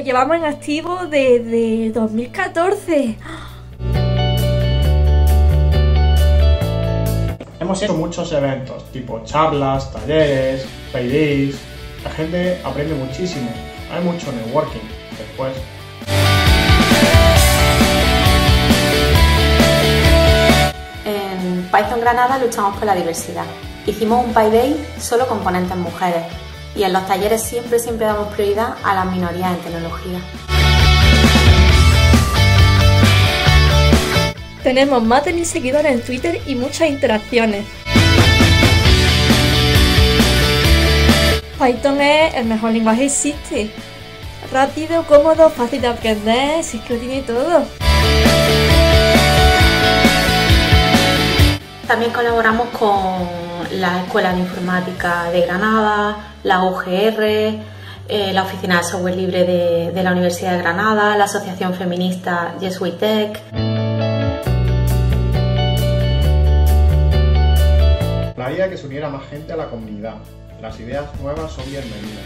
Pues llevamos en activo desde 2014. Hemos hecho muchos eventos, tipo charlas, talleres, paydays. La gente aprende muchísimo. Hay mucho networking después. En Python Granada luchamos por la diversidad. Hicimos un payday solo con ponentes mujeres y en los talleres siempre damos prioridad a las minorías en tecnología. Tenemos más de 1000 seguidores en Twitter y muchas interacciones. Python es el mejor lenguaje que existe. Rápido, cómodo, fácil de aprender, si es que lo tiene todo. También colaboramos con la Escuela de Informática de Granada, la UGR, la Oficina de Software Libre de la Universidad de Granada, la Asociación Feminista Yes We Tech. Haría que se uniera más gente a la comunidad. Las ideas nuevas son bienvenidas.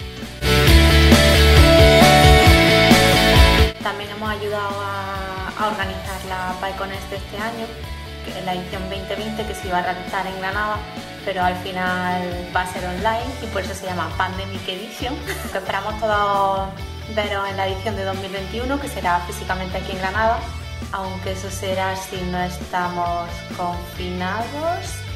También hemos ayudado a organizar la PyConest de este año, que es la edición 2020 que se iba a realizar en Granada, pero al final va a ser online y por eso se llama Pandemic Edition. Esperamos todos veros en la edición de 2021, que será físicamente aquí en Granada, aunque eso será si no estamos confinados.